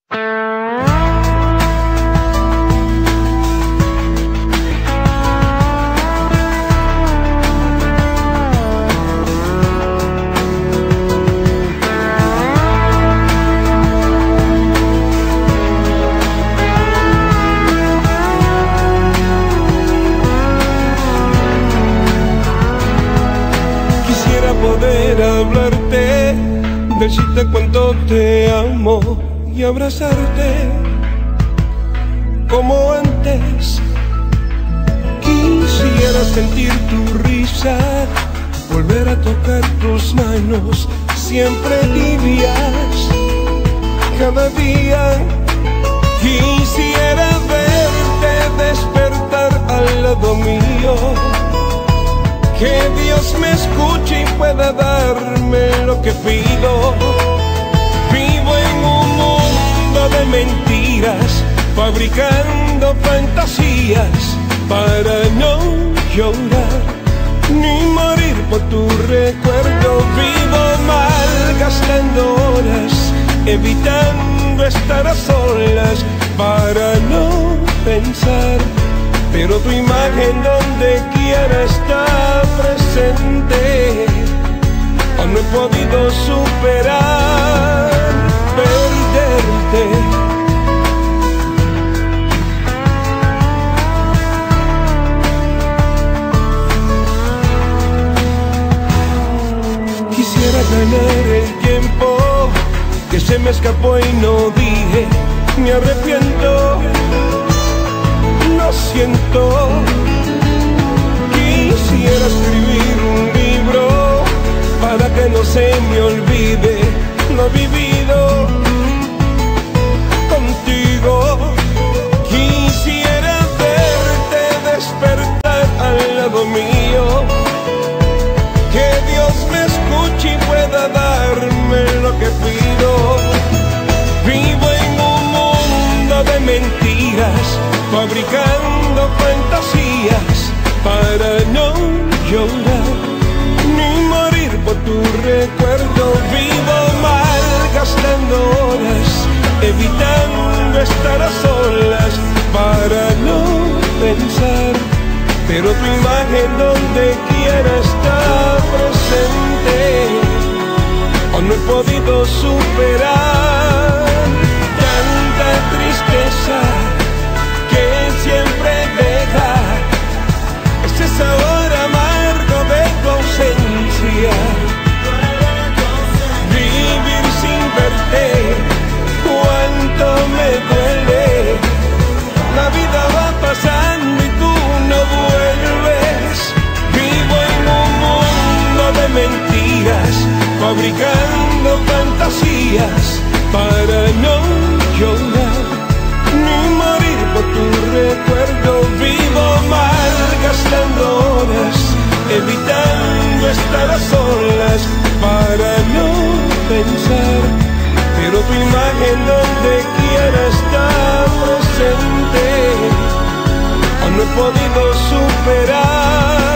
Poder hablarte, decirte cuánto te amo y abrazarte como antes. Quisiera sentir tu risa, volver a tocar tus manos, siempre tibias, cada día. Quisiera verte despertar al lado mío, que Dios me escuche y pueda darme lo que pido. Vivo en un mundo de mentiras, fabricando fantasías para no llorar ni morir por tu recuerdo. Vivo mal, gastando horas, evitando estar a solas para no pensar, pero tu imagen donde quiera está presente. Aún no he podido superar perderte. Quisiera ganar el tiempo que se me escapó y no dije, me arrepiento, lo siento. Quisiera escribir un libro para que no se me olvide lo vivido contigo. Quisiera verte despertar al lado mío, que Dios me escuche y pueda darme lo que pido. Vivo en un mundo de mentiras, fabricando fantasías para no llorar ni morir por tu recuerdo. Vivo mal, gastando horas, evitando estar a solas para no pensar, pero tu imagen donde quiera está presente. Aún no he podido superar tanta tristeza que siempre deja ese sabor amargo de tu ausencia. Vivir sin verte, cuánto me duele. La vida va pasando y tú no vuelves. Vivo en un mundo de mentiras, fabricando fantasías para no llorar ni morir por tu recuerdo. Vivo mal, gastando horas, evitando estar a solas para no pensar, pero tu imagen donde quiera está presente. Aún no he podido superar